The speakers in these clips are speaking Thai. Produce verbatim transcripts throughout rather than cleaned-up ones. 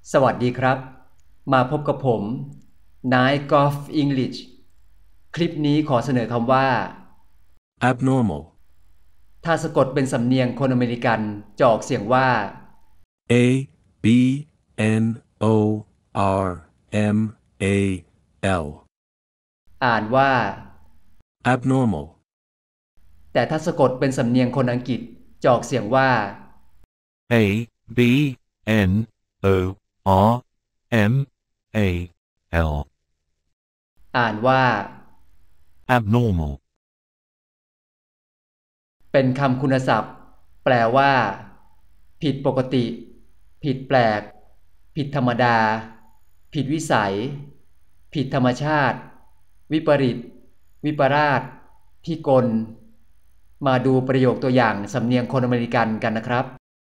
สวัสดีครับมาพบกับผมนายกอล์ฟอังกฤษคลิปนี้ขอเสนอคำว่า abnormal, ถ้าสะกดเป็นสำเนียงคนอเมริกันจะออกเสียงว่า a b n o r m a l, อ่านว่า abnormal, แต่ถ้าสะกดเป็นสำเนียงคนอังกฤษจะออกเสียงว่า A B N O R M A L อ่านว่า abnormal เป็นคำคุณศัพท์แปลว่าผิดปกติผิดแปลกผิดธรรมดาผิดวิสัยผิดธรรมชาติวิปริตวิปราสพิกลมาดูประโยคตัวอย่างสำเนียงคนอเมริกันกันนะครับ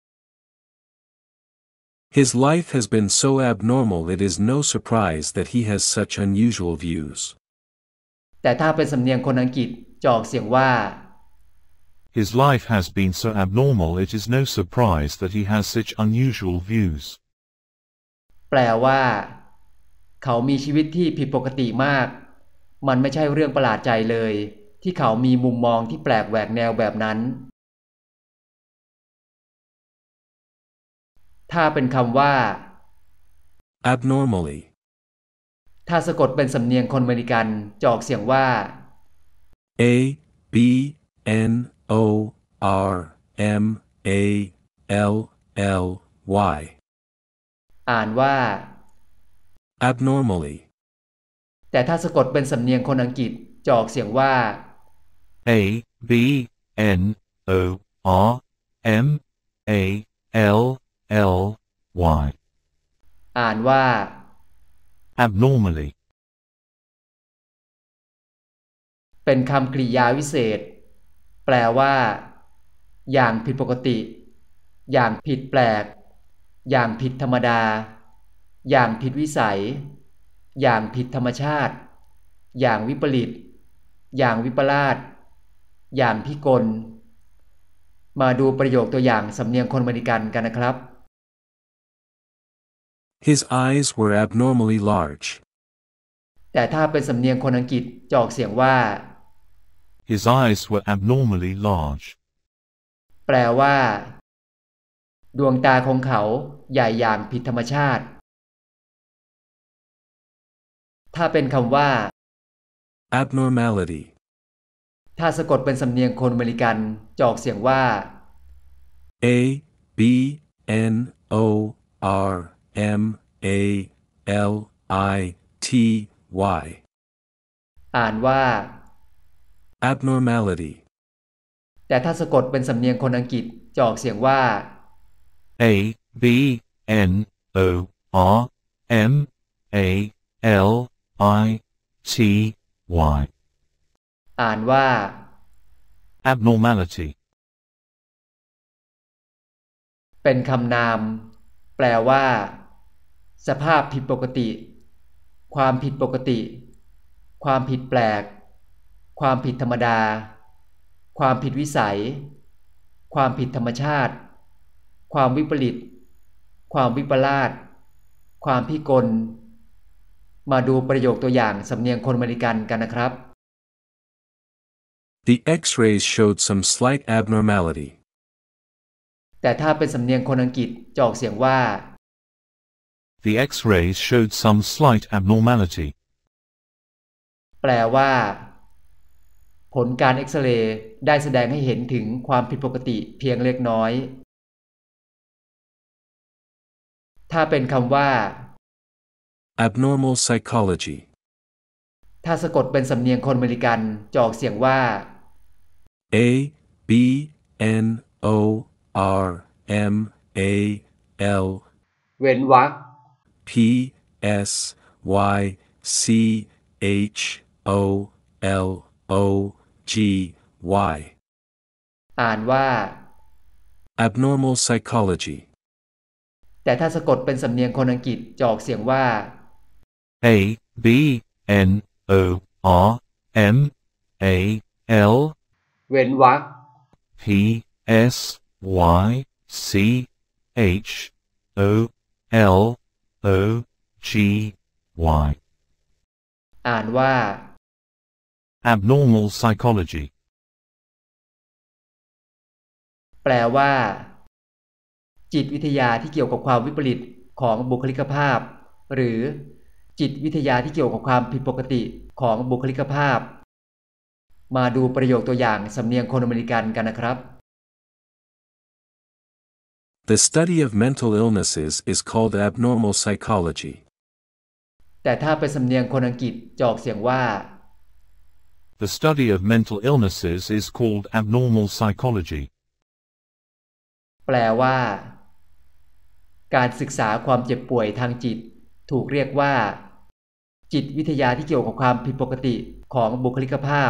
His life has been so abnormal it is no surprise that he has such unusual views. แต่ถ้าเป็นสำเนียงคนอังกฤษจะออกเสียงว่า His life has been so abnormal it is no surprise that he has such unusual views แปลว่าเขามีชีวิตที่ผิดปกติมากมันไม่ใช่เรื่องประหลาดใจเลยที่เขามีมุมมองที่แปลกแหวกแนวแบบนั้นถ้าเป็นคำว่า abnormally, ถ้าสะกดเป็นสำเนียงคนอเมริกันจะออกเสียงว่า a b n o r m a l l y, อ่านว่า abnormally, แต่ถ้าสะกดเป็นสำเนียงคนอังกฤษจะออกเสียงว่า A B N O R M A L L Y อ่านว่า abnormally เป็นคำกริยาวิเศษแปลว่าอย่างผิดปกติอย่างผิดแปลกอย่างผิดธรรมดาอย่างผิดวิสัยอย่างผิดธรรมชาติอย่างวิปริตอย่างวิปลาสอย่างพิกลมาดูประโยคตัวอย่างสำเนียงคนอเมริกันกันนะครับ His eyes were abnormally large. แต่ถ้าเป็นสำเนียงคนอังกฤษจะออกเสียงว่า His eyes were abnormally large แปลว่าดวงตาของเขาใหญ่อย่างผิดธรรมชาติถ้าเป็นคำว่า abnormality, ถ้าสะกดเป็นสำเนียงคนอเมริกันจะออกเสียงว่า a b n o r m a l i t y, อ่านว่า abnormality, แต่ถ้าสะกดเป็นสำเนียงคนอังกฤษจะออกเสียงว่า A B N O R M A L I T Y อ่านว่า abnormality เป็นคำนามแปลว่าสภาพผิดปกติความผิดปกติความผิดแปลกความผิดธรรมดาความผิดวิสัยความผิดธรรมชาติความวิปริตความวิปลาสความพิกลมาดูประโยคตัวอย่างสำเนียงคนอเมริกันกันนะครับ The X-rays showed some slight abnormality. แต่ถ้าเป็นสำเนียงคนอังกฤษจะออกเสียงว่า The X-rays showed some slight abnormality แปลว่าผลการเอ็กซเรย์ได้แสดงให้เห็นถึงความผิดปกติเพียงเล็กน้อยถ้าเป็นคำว่า abnormal psychology, ถ้าสะกดเป็นสำเนียงคนอเมริกันจะออกเสียงว่า a b n o r m a l เว้นวรรค p s y c h o l o g y, อ่านว่า abnormal psychology, แต่ถ้าสะกดเป็นสำเนียงคนอังกฤษจะออกเสียงว่า A B N O R M A L เว้นวรรค P S Y C H O L O G Y อ่านว่า abnormal psychology แปลว่าจิตวิทยาที่เกี่ยวกับความวิปริตของบุคลิกภาพหรือจิตวิทยาที่เกี่ยวกับความผิดปกติของบุคลิกภาพมาดูประโยคตัวอย่างสำเนียงคนอเมริกันกันนะครับ The study of mental illnesses is called abnormal psychology. แต่ถ้าเป็นสำเนียงคนอังกฤษจะออกเสียงว่า The study of mental illnesses is called abnormal psychology. แปลว่าการศึกษาความเจ็บป่วยทางจิตถูกเรียกว่าจิตวิทยาที่เกี่ยวกับความผิดปกติของบุคลิกภาพ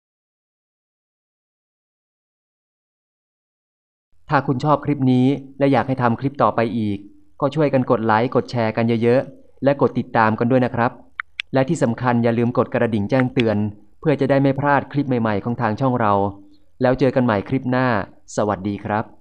ถ้าคุณชอบคลิปนี้และอยากให้ทำคลิปต่อไปอีกก็ช่วยกันกดไลค์กดแชร์กันเยอะๆและกดติดตามกันด้วยนะครับและที่สำคัญอย่าลืมกดกระดิ่งแจ้งเตือนเพื่อจะได้ไม่พลาดคลิปใหม่ๆของทางช่องเราแล้วเจอกันใหม่คลิปหน้าสวัสดีครับ